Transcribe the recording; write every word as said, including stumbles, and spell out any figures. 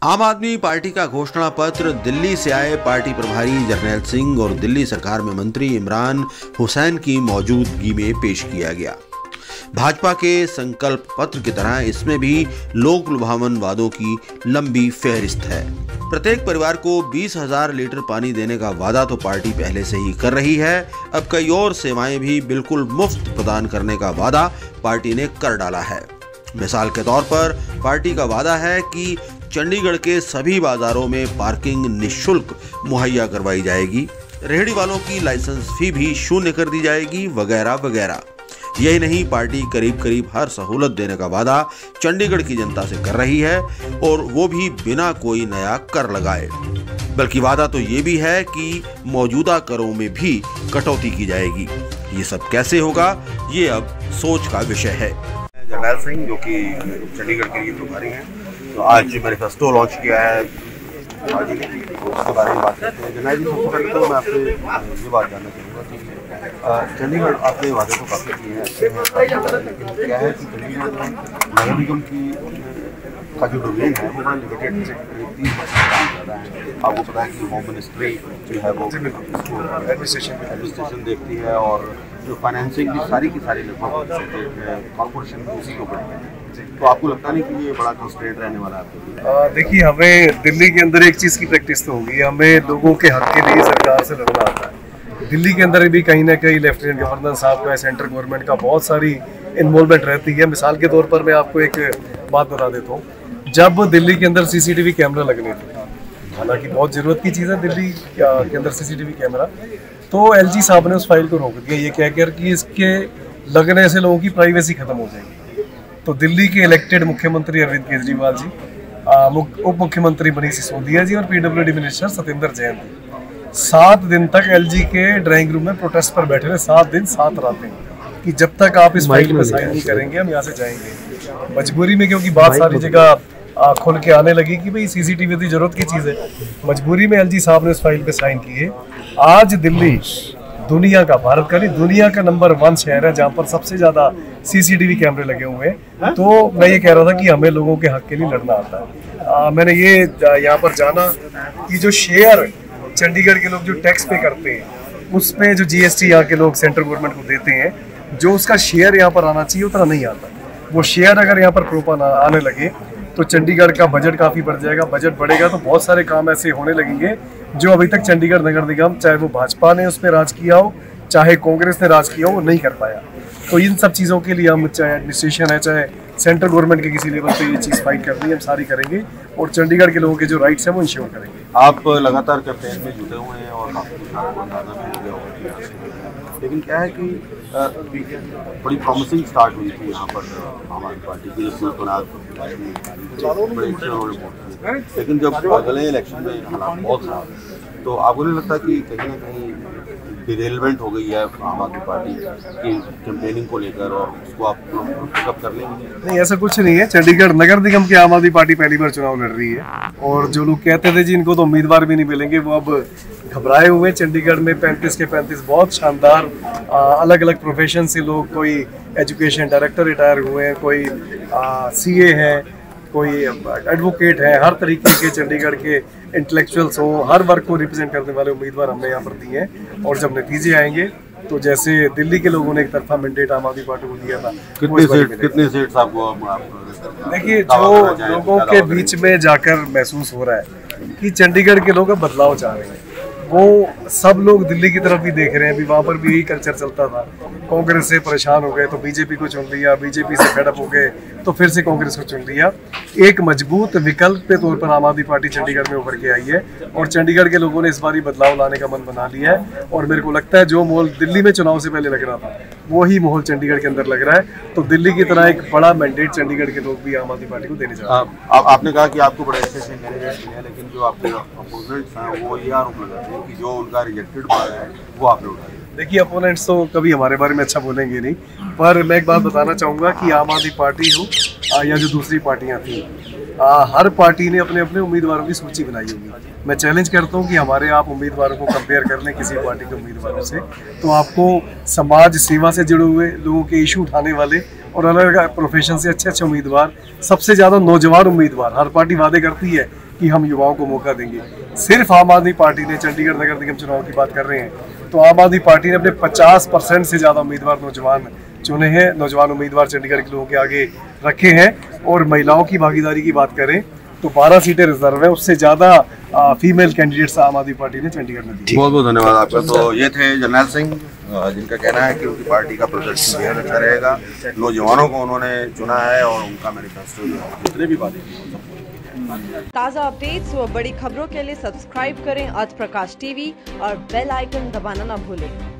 आम आदमी पार्टी का घोषणा पत्र दिल्ली से आए पार्टी प्रभारी जरनैल सिंह और दिल्ली सरकार में मंत्री इमरान हुसैन की मौजूदगी में पेश किया गया। भाजपा के संकल्प पत्र की तरह इसमें भी लोक लुभावन वादों की लंबी फहरिस्त है। प्रत्येक परिवार को बीस हजार लीटर पानी देने का वादा तो पार्टी पहले से ही कर रही है। अब कई और सेवाएं भी बिल्कुल मुफ्त प्रदान करने का वादा पार्टी ने कर डाला है। मिसाल के तौर पर पार्टी का वादा है कि चंडीगढ़ के सभी बाजारों में पार्किंग निःशुल्क मुहैया करवाई जाएगी, रेहड़ी वालों की लाइसेंस फी भी शून्य कर दी जाएगी, वगैरह वगैरह। यही नहीं, पार्टी करीब करीब हर सहूलत देने का वादा चंडीगढ़ की जनता से कर रही है, और वो भी बिना कोई नया कर लगाए। बल्कि वादा तो ये भी है कि मौजूदा करों में भी कटौती की जाएगी। ये सब कैसे होगा, ये अब सोच का विषय है। जरनैल सिंह जो कि चंडीगढ़ के लिए प्रभारी हैं, तो आज मैनिफेस्टो लॉन्च किया है आज ही, तो उसके बारे में बात करते हैं। जरनैल जी, सबसे पहले तो मैं आपसे ये बात जानना चाहूँगा कि चंडीगढ़ आपने वादे तो काफ़ी किए हैं, अच्छे हैं, लेकिन क्या है कि चंडीगढ़ में नगर निगम की का जो डोमेन है वो बड़ा लिमिटेड है, तीस परसेंट ज़्यादा है। आपको पता है कि होम मिनिस्ट्री जो है वो एडमिनिस्ट्रेशन एडमिनिस्ट्रेशन देखती है, और जो फाइनेंसिंग की सारी की सारी लगभग कॉर्पोरेशन की उसी के ऊपर है। तो आपको लगता नहीं कि ये बड़ा कंस्ट्रेंट रहने वाला है? देखिए, हमें दिल्ली के अंदर एक चीज़ की प्रैक्टिस तो होगी, हमें लोगों के हक के लिए सरकार से लड़ना आता है। दिल्ली के अंदर भी कहीं ना कहीं लेफ्टिनेंट गवर्नर साहब का, सेंट्रल गवर्नमेंट का बहुत सारी इन्वॉल्वमेंट रहती है। मिसाल के तौर पर मैं आपको एक बात बता देता हूँ, जब दिल्ली के अंदर सीसीटीवी कैमरा लगने थे, हालांकि बहुत ज़रूरत की चीज़ है दिल्ली के अंदर सीसीटीवी कैमरा, तो एलजी साहब ने उस फाइल को रोक दिया ये कहकर कि इसके लगने से लोगों की प्राइवेसी खत्म हो जाएगी। तो दिल्ली के इलेक्टेड मुख्यमंत्री अरविंद केजरीवाल जी, उप मुख्यमंत्री मनीष सिसोदिया जी और पीडब्ल्यूडी मिनिस्टर सत्येंद्र जैन जी सात दिन तक एलजी के ड्राइंग रूम में प्रोटेस्ट पर बैठे रहे, सात दिन सात रातें, कि जब तक आप इस फाइल पर साइन नहीं करेंगे हम यहाँ से जाएंगे। मजबूरी में, क्योंकि बात सारी जगह खुल के आने लगी कि भाई सीसीटीवी की जरूरत की चीज़ है, मजबूरी में एलजी साहब ने उस फाइल पे साइन किए। आज दिल्ली दुनिया का, भारत का नहीं, दुनिया का नंबर वन शहर है जहाँ पर सबसे ज़्यादा सीसीटीवी कैमरे लगे हुए हैं। तो मैं ये कह रहा था कि हमें लोगों के हक के लिए लड़ना आता है। आ, मैंने ये यहाँ पर जाना कि जो शेयर चंडीगढ़ के लोग जो टैक्स पे करते हैं, उस पे जो जीएसटी यहाँ के लोग सेंट्रल गवर्नमेंट को देते हैं, जो उसका शेयर यहाँ पर आना चाहिए उतना नहीं आता। वो शेयर अगर यहाँ पर प्रॉपर आने लगे तो चंडीगढ़ का बजट काफ़ी बढ़ जाएगा। बजट बढ़ेगा तो बहुत सारे काम ऐसे होने लगेंगे जो अभी तक चंडीगढ़ नगर निगम, चाहे वो भाजपा ने उस पर राज किया हो, चाहे कांग्रेस ने राज किया हो, वो नहीं कर पाया। तो इन सब चीज़ों के लिए हम, चाहे एडमिनिस्ट्रेशन है, चाहे सेंट्रल गवर्नमेंट के किसी लेवल पे ये चीज़ फाइट करनी है, हम सारी करेंगे और चंडीगढ़ के लोगों के जो राइट्स हैं वो इंश्योर करेंगे। आप लगातार कैंपेन में जुटे हुए हैं और काफ़ी अंदाजा भी हो गया होगा, लेकिन क्या है कि बड़ी प्रॉमिसिंग स्टार्ट हुई थी यहाँ पर आम आदमी पार्टी की, लेकिन जब अगले इलेक्शन में हालात बहुत खराब है, तो आपको नहीं लगता कि कहीं ना कहीं डिरेलमेंट हो गई है आम आदमी पार्टी की कैंपेनिंग को लेकर, और उसको आप पिकअप कर लेंगे? नहीं, ऐसा कुछ नहीं है। चंडीगढ़ नगर निगम की आम आदमी पार्टी पहली बार चुनाव लड़ रही है, और जो लोग कहते थे जी इनको तो उम्मीदवार भी नहीं मिलेंगे, वो अब घबराए हुए। चंडीगढ़ में पैंतीस के पैंतीस बहुत शानदार अलग अलग प्रोफेशन से लोग, कोई एजुकेशन डायरेक्टर रिटायर हुए हैं, कोई सीए है, कोई एडवोकेट है, हर तरीके के चंडीगढ़ के इंटेलेक्चुअल्स हो, हर वर्ग को रिप्रेजेंट करने वाले उम्मीदवार हमने यहाँ पर दिए हैं। और जब नतीजे आएंगे तो जैसे दिल्ली के लोगों ने एक तरफा मैंडेट आम आदमी पार्टी को दिया था, कितने सीट कितने सीट्स आपको? देखिए, जो लोगों के बीच में जाकर महसूस हो रहा है कि चंडीगढ़ के लोग अब बदलाव चाह रहे हैं, वो सब लोग दिल्ली की तरफ भी देख रहे हैं। अभी वहाँ पर भी यही कल्चर चलता था, कांग्रेस से परेशान हो गए तो बीजेपी को चुन लिया, बीजेपी से फेडअप हो गए तो फिर से कांग्रेस को चुन लिया। एक मजबूत विकल्प के तौर पर आम आदमी पार्टी चंडीगढ़ में उभर के आई है, और चंडीगढ़ के लोगों ने इस बार बदलाव लाने का मन बना लिया है। और मेरे को लगता है जो माहौल दिल्ली में चुनाव से पहले लग रहा था, वही माहौल चंडीगढ़ के अंदर लग रहा है। तो दिल्ली की तरह एक बड़ा मैंडेट चंडीगढ़ के लोग भी आम आदमी पार्टी को देने जा रहे हैं। आपने कहा कि आपको बड़े अच्छे अच्छे कैंडिडेट मिले हैं, लेकिन जो आपके अपोनेंट्स हैं वो ये आरोप लगाते हैं कि जो उनका रिजेक्टेड बार है वो आपने उठाया। देखिए, अपोनेंट्स तो कभी हमारे बारे में अच्छा बोलेंगे नहीं, पर मैं एक बात बताना चाहूँगा कि आम आदमी पार्टी हो या जो दूसरी पार्टियाँ थी, हर पार्टी ने अपने अपने उम्मीदवारों की सूची बनाई होगी। मैं चैलेंज करता हूँ कि हमारे आप उम्मीदवारों को कंपेयर कर लें किसी पार्टी के उम्मीदवारों से, तो आपको समाज सेवा से जुड़े हुए लोगों के इशू उठाने वाले और अलग अलग प्रोफेशन से अच्छे अच्छे उम्मीदवार, सबसे ज़्यादा नौजवान उम्मीदवार, हर पार्टी वादे करती है कि हम युवाओं को मौका देंगे। सिर्फ आम आदमी पार्टी ने चंडीगढ़ नगर निगम चुनाव की बात कर रहे हैं तो आम आदमी पार्टी ने अपने पचास परसेंट से ज़्यादा उम्मीदवार नौजवान चुने हैं, नौजवान उम्मीदवार चंडीगढ़ के लोगों के आगे रखे हैं। और महिलाओं की भागीदारी की बात करें तो बारह सीटें रिजर्व है, उससे ज़्यादा फीमेल कैंडिडेट्स आम आदमी पार्टी ने चंडीगढ़ में दी। बहुत बहुत धन्यवाद आपका। तो ये थे जरनैल सिंह, जिनका कहना है कि उनकी पार्टी का प्रदर्शन बेहद अच्छा रहेगा। नौजवानों को उन्होंने चुना है और उनका मैनिफेस्टो जितने भी वादे ताज़ा अपडेट्स व बड़ी खबरों के लिए सब्सक्राइब करें आज प्रकाश टीवी और बेल आइकन दबाना न भूलें।